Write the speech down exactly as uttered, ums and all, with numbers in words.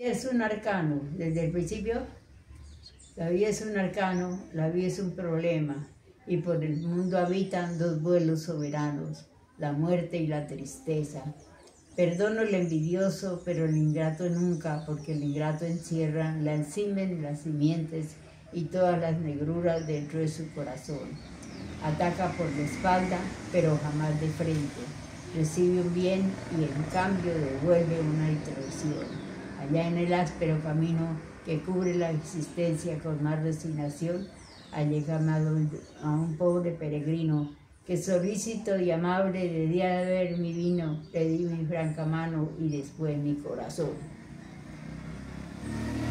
Es un arcano, desde el principio, la vida es un arcano, la vida es un problema, y por el mundo habitan dos vuelos soberanos, la muerte y la tristeza. Perdono el envidioso, pero el ingrato nunca, porque el ingrato encierra la encimen, las simientes y todas las negruras dentro de su corazón. Ataca por la espalda, pero jamás de frente. Recibe un bien y en cambio devuelve una traición. Allá en el áspero camino que cubre la existencia con más resignación, allí llamado a un pobre peregrino que solícito y amable debía de ver mi vino, le di mi franca mano y después mi corazón.